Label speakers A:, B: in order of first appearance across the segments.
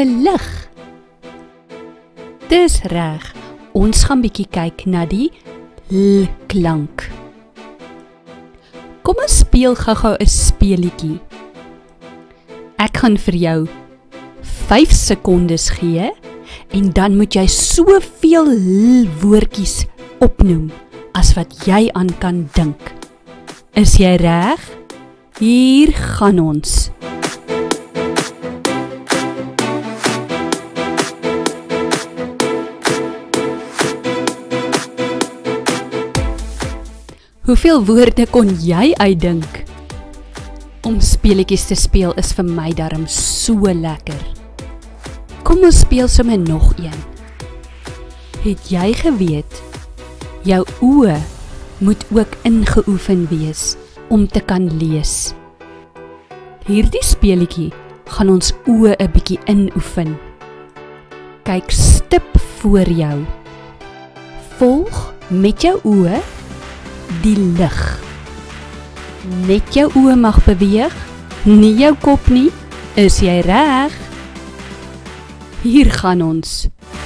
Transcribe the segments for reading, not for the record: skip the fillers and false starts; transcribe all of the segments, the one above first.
A: vir lig. Dis reg, ons gaan bietjie kyk na die L klank. Kom ons speel gou-gou 'n speelietjie. Ek gaan vir jou 5 sekondes gee en dan moet jy soveel L woordjies opnoem as wat jy aan kan dink. Is jy reg? Hier gaan ons. Hoeveel woorde kon jy uitdink? Om speletjies te speel is vir my darm so lekker. Kom ons speel sommer nog een. Het jy geweet, jou oë moet ook ingeoefen wees om te kan lees? Hierdie speletjie gaan ons oë 'n bietjie inoefen. Kyk stip voor jou. Volg met jou oë die lig. Net jou oë mag beweeg, nie jou kop nie. Is jy reg? Hier gaan ons.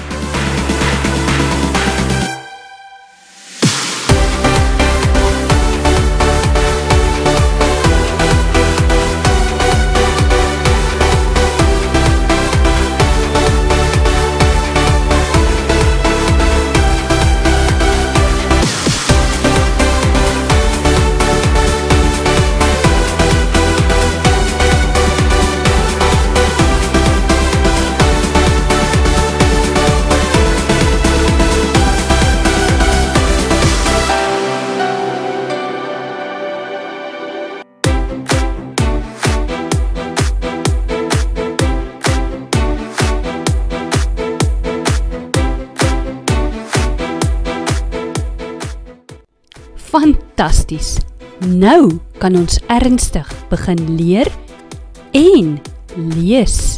A: Fantasties! Nou kan ons ernstig begin leer en lees.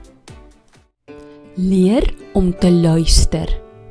A: Leer om te luister.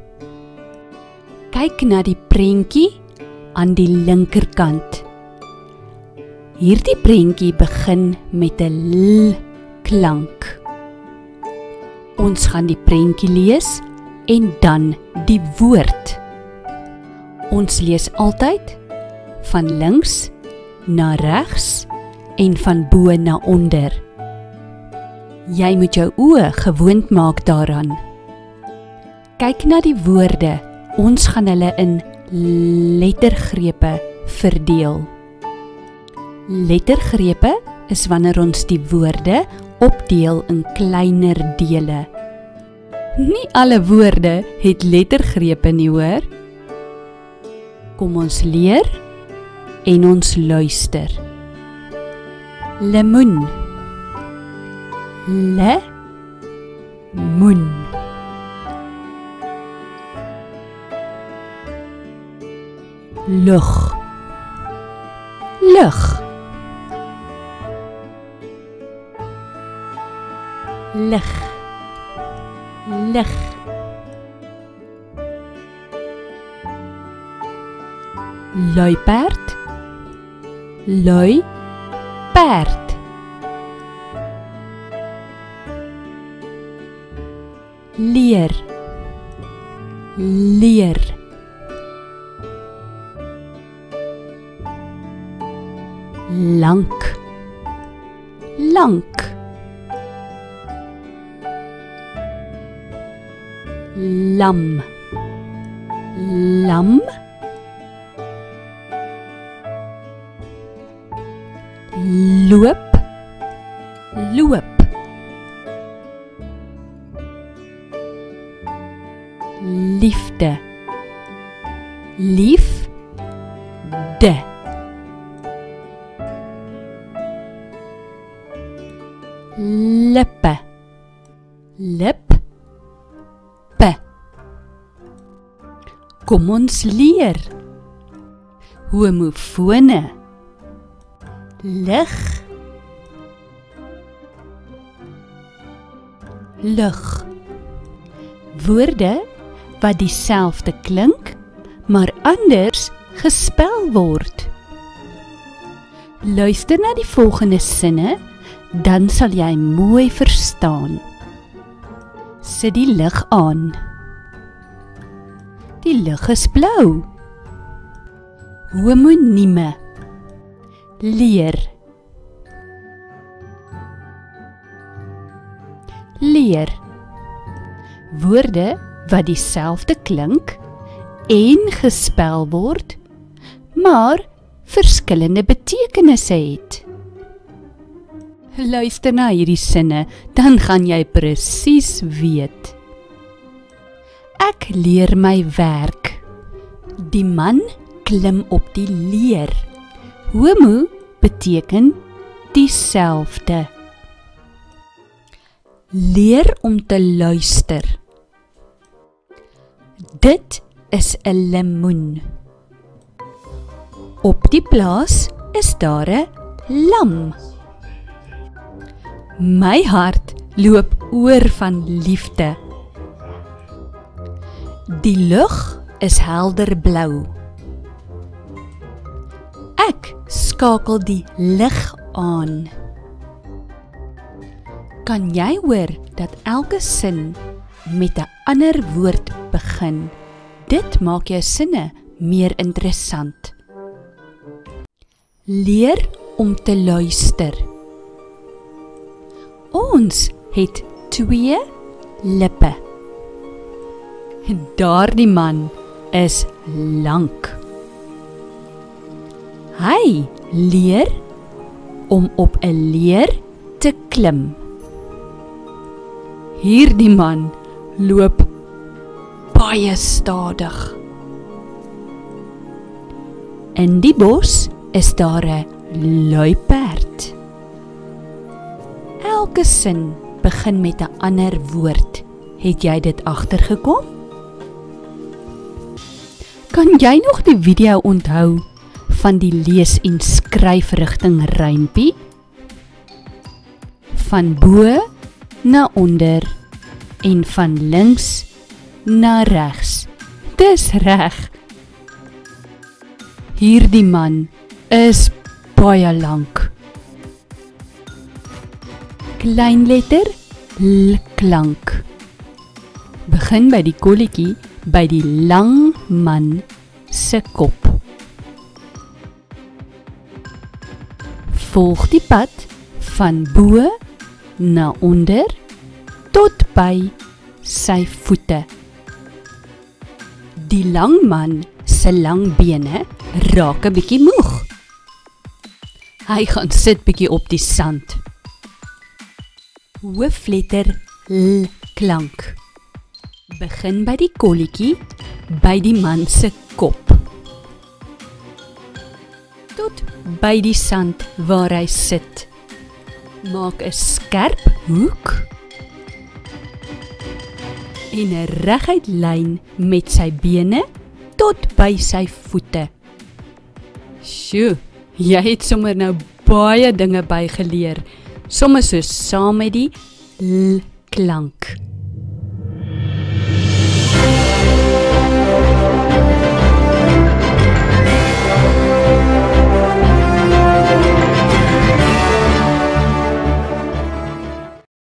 A: Kyk na die prentjie aan die linkerkant. Hierdie prentjie begin met 'n L klank. Ons gaan die prentjie lees en dan die woord. Ons lees altyd van links na regs en van bo na onder. Jy moet jou oë gewoond maak daaraan. Kyk na die woorde. Ons gaan hulle in lettergrepe verdeel. Lettergrepe is wanneer ons die woorde opdeel in kleiner dele. Nie alle woorde het lettergrepe nie, hoor. Kom ons leer en ons luister. Lemoen. Lemoen. Lug. Lug. Lig. Lig. Luipaard. Luipaard. Leer. Leer. Lank. Lank. Lam. Lam. Loop. Loop. Liefde. Liefde. Lippe. Lippe. Kom ons leer. Homofone. Lig. Lug. Woorde wat dieselfde klink, maar anders gespel word. Luister na die volgende sinne, dan sal jy mooi verstaan. Sit die lig aan. Die lig is blou. Homonieme. Leer. Leer. Woorde wat dieselfde klink en gespel word, maar verskillende betekenisse het. Luister na hierdie sinne, dan gaan jy presies weet. Ek leer my werk. Die man klim op die leer. Homo beteken dieselfde. Leer om te luister. Dit is 'n lemoen. Op die plaas is daar 'n lam. My hart loop oor van liefde. Die lug is helder blou. Ek skakel die lig aan. Kan jy hoor dat elke sin met 'n ander woord begin? Dit maak jou sinne meer interessant. Leer om te luister. Ons het 2 lippe. Daardie man is lank. Hy leer om op 'n leer te klim. Hierdie man loop baie stadig. In die bos is daar 'n luiperd. Elke sin begin met 'n ander woord. Het jy dit agtergekom? Kan jy nog die video onthou van die lees- en skryfrigting rympie? Van bo na onder en van links na regs. Dis reg. Hierdie man is baie lank. Kleinletter L klank. Begin by die kolletjie by die lang man se kop. Volg die pad van bo na onder tot by sy voete. Die lang man se lang bene raak 'n bietjie moeg. Hy gaan sit bietjie op die sand. Hoofletter L klank. Begin by die kolletjie by die man se kop. Tot by die sand waar hy sit. Maak 'n skerp hoek en 'n reguit lyn met sy bene tot by sy voete. Sjoe, jy het sommer nou baie dinge bygeleer, sommer so saam met die L klank.